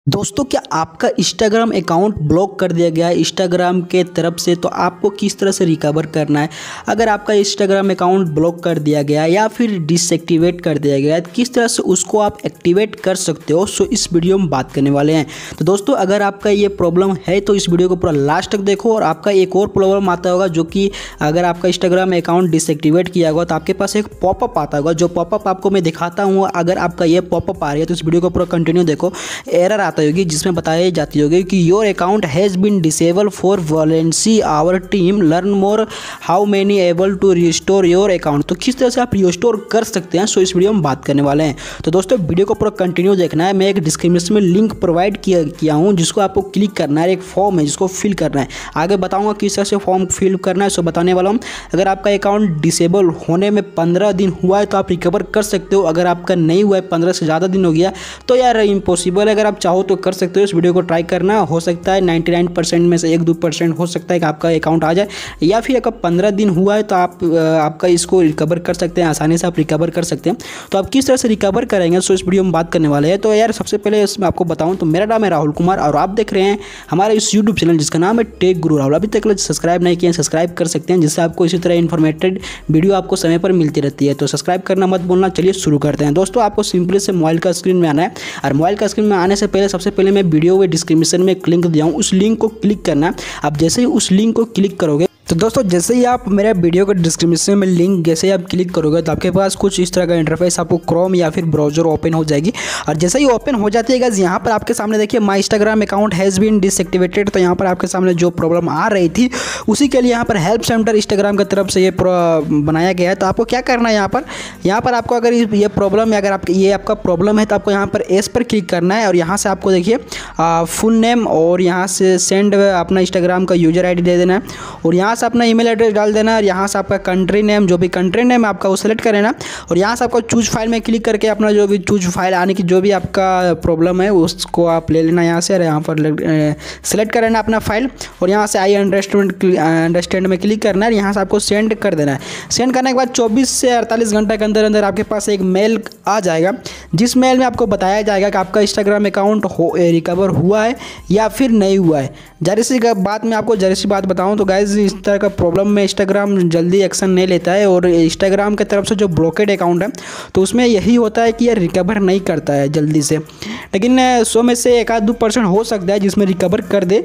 दोस्तों, क्या आपका इंस्टाग्राम अकाउंट ब्लॉक कर दिया गया है इंस्टाग्राम के तरफ से? तो आपको किस तरह से रिकवर करना है? अगर आपका इंस्टाग्राम अकाउंट ब्लॉक कर दिया गया है या फिर डिसएक्टिवेट कर दिया गया है, किस तरह से उसको आप एक्टिवेट कर सकते हो, सो इस वीडियो में बात करने वाले हैं। तो दोस्तों, अगर आपका ये प्रॉब्लम है तो इस वीडियो को पूरा लास्ट तक देखो। और आपका एक और प्रॉब्लम आता होगा, जो कि अगर आपका इंस्टाग्राम अकाउंट डिसएक्टिवेट किया होगा तो आपके पास एक पॉपअप आता होगा। जो पॉपअप आपको मैं दिखाता हूँ, अगर आपका ये पॉपअप आ रही है तो इस वीडियो को पूरा कंटिन्यू देखो। एरर आता होगी जिसमें बताई जाती होगी कि your account has been disable for violence our team learn more how many able to restore your account. तो किस तरह से आप रिस्टोर कर सकते हैं, सो इस वीडियो में बात करने वाले हैं। तो दोस्तों, वीडियो को पूरा कंटिन्यू देखना है। मैं एक डिस्क्रिप्शन में लिंक प्रोवाइड किया हूँ, जिसको आपको क्लिक करना है। एक फॉर्म है जिसको फिल करना है। आगे बताऊँगा किस तरह से फॉर्म फिल करना है, सो बताने वाला हूँ। अगर आपका अकाउंट डिसेबल होने में 15 दिन हुआ है तो आप रिकवर कर सकते हो। अगर आपका नहीं हुआ है, 15 से ज़्यादा दिन हो गया, तो यार इम्पॉसिबल है। अगर आप चाहो तो कर सकते हो। इस वीडियो को ट्राई करना। हो सकता है 99% में से 1-2% हो सकता है कि आपका अकाउंट आ जाए, या फिर अगर 15 दिन हुआ है तो आपका इसको रिकवर कर सकते हैं। आसानी से आप रिकवर कर सकते हैं। तो आप किस तरह से रिकवर करेंगे, सो इस वीडियो में बात करने वाले हैं। तो यार सबसे पहले इसमें आपको बताऊं तो मेरा नाम है राहुल कुमार और आप देख रहे हैं हमारे इस यूट्यूब चैनल जिसका नाम है टेक गुरु राहुल। अभी तक सब्सक्राइब नहीं किए, सब्सक्राइब कर सकते हैं, जिससे आपको इसी तरह इन्फॉर्मेटिव वीडियो आपको समय पर मिलती रहती है। तो सब्सक्राइब करना मत भूलना। चलिए शुरू करते हैं। दोस्तों, आपको सिंपली से मोबाइल का स्क्रीन में आना है। और मोबाइल का स्क्रीन में आने से पहले सबसे पहले मैं वीडियो में डिस्क्रिप्शन में एक लिंक दिया हूँ, उस लिंक को क्लिक करना है। आप जैसे ही उस लिंक को क्लिक करोगे तो दोस्तों, जैसे ही आप मेरे वीडियो के डिस्क्रिप्शन में लिंक जैसे ही आप क्लिक करोगे तो आपके पास कुछ इस तरह का इंटरफेस आपको क्रोम या फिर ब्राउजर ओपन हो जाएगी। और जैसे ही ओपन हो जाती है गाइस, यहाँ पर आपके सामने देखिए my Instagram account has been deactivated. तो यहाँ पर आपके सामने जो प्रॉब्लम आ रही थी उसी के लिए यहाँ पर हेल्प सेंटर इंस्टाग्राम की तरफ से ये बनाया गया है। तो आपको क्या करना है, यहाँ पर आपको अगर ये प्रॉब्लम है, अगर आपका प्रॉब्लम है तो आपको यहाँ पर एस पर क्लिक करना है। और यहाँ से आपको देखिए फुल नेम और यहाँ से सेंड अपना इंस्टाग्राम का यूजर ID दे देना है। और यहाँ से अपना ईमेल एड्रेस डाल देना है। और यहाँ से आपका कंट्री नेम, जो भी कंट्री नेम है आपका वो सेलेक्ट कर लेना। और यहाँ से आपको चूज फाइल में क्लिक करके अपना जो भी चूज फाइल आने की जो भी आपका प्रॉब्लम है उसको आप ले लेना यहाँ से। और यहाँ पर सेलेक्ट कर लेना अपना फाइल। और यहाँ से आई अंडरस्टैंड में क्लिक करना है। यहाँ से आपको सेंड कर देना है। सेंड करने के बाद 24 से 48 घंटे के अंदर अंदर आपके पास एक मेल आ जाएगा, जिस मेल में आपको बताया जाएगा कि आपका इंस्टाग्राम अकाउंट रिकवर हुआ है या फिर नहीं हुआ है। जाहिर सी बात बताऊं तो गाइस, इस तरह का प्रॉब्लम में इंस्टाग्राम जल्दी एक्शन नहीं लेता है। और इंस्टाग्राम की तरफ से जो ब्लॉकेड अकाउंट है तो उसमें यही होता है कि ये रिकवर नहीं करता है जल्दी से। लेकिन 100 में से 1-2% हो सकता है जिसमें रिकवर कर दे,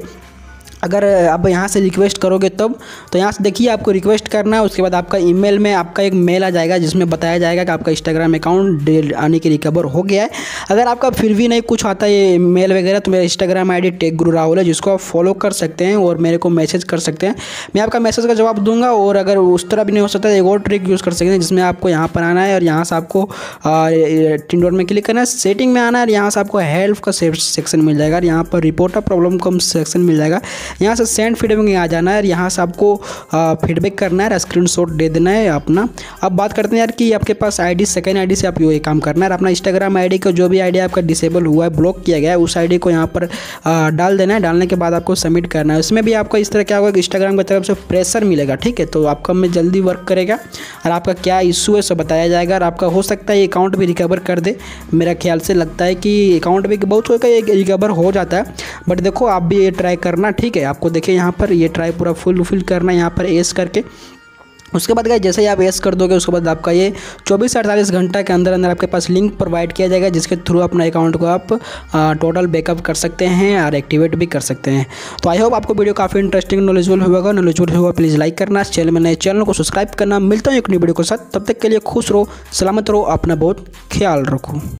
अगर आप यहाँ से रिक्वेस्ट करोगे तब। तो यहाँ से देखिए आपको रिक्वेस्ट करना है। उसके बाद आपका ईमेल में आपका एक मेल आ जाएगा जिसमें बताया जाएगा कि आपका इंस्टाग्राम अकाउंट आने की रिकवर हो गया है। अगर आपका फिर भी नहीं कुछ आता है मेल वगैरह, तो मेरा इंस्टाग्राम ID टेक गुरु राहुल है, जिसको आप फॉलो कर सकते हैं और मेरे को मैसेज कर सकते हैं। मैं आपका मैसेज का जवाब दूंगा। और अगर उस तरह भी नहीं हो सकता, एक और ट्रिक यूज़ कर सकते हैं, जिसमें आपको यहाँ पर आना है और यहाँ से आपको 3 डॉट में क्लिक करना है, सेटिंग में आना है। और यहाँ से आपको हेल्प का सेक्शन मिल जाएगा। और यहाँ पर रिपोर्ट ऑफ प्रॉब्लम का सेक्शन मिल जाएगा। यहाँ से सेंड फीडबैक में आ जाना है। और यहाँ से आपको फीडबैक करना है, स्क्रीनशॉट दे देना है अपना। अब बात करते हैं यार कि आपके पास सेकंड ID से आप ये काम करना है। अपना इंस्टाग्राम ID का जो भी ID आपका डिसेबल हुआ है, ब्लॉक किया गया है, उस ID को यहाँ पर डाल देना है। डालने के बाद आपको सबमिट करना है। उसमें भी आपको इस तरह क्या होगा कि इंस्टाग्राम की तरफ से प्रेशर मिलेगा, ठीक है। तो आपका में जल्दी वर्क करेगा और आपका क्या इशू है सब बताया जाएगा। और आपका हो सकता है ये अकाउंट भी रिकवर कर दे। मेरा ख्याल से लगता है कि अकाउंट भी बहुत रिकवर हो जाता है। बट देखो, आप भी ये ट्राई करना, ठीक है। आपको देखिए यहाँ पर ये ट्राई पूरा फुल करना है, यहाँ पर एस करके। उसके बाद जैसे ही आप एस कर दोगे, उसके बाद आपका ये 24 से 48 घंटे के अंदर अंदर आपके पास लिंक प्रोवाइड किया जाएगा, जिसके थ्रू अपना अकाउंट को आप टोटल बैकअप कर सकते हैं और एक्टिवेट भी कर सकते हैं। तो आई होप आपको वीडियो काफ़ी इंटरेस्टिंग नॉलेजफुल होगा। प्लीज़ लाइक करना, चैनल को सब्सक्राइब करना। मिलता हूँ एक नई वीडियो के साथ। तब तक के लिए खुश रहो, सलामत रहो, अपना बहुत ख्याल रखो।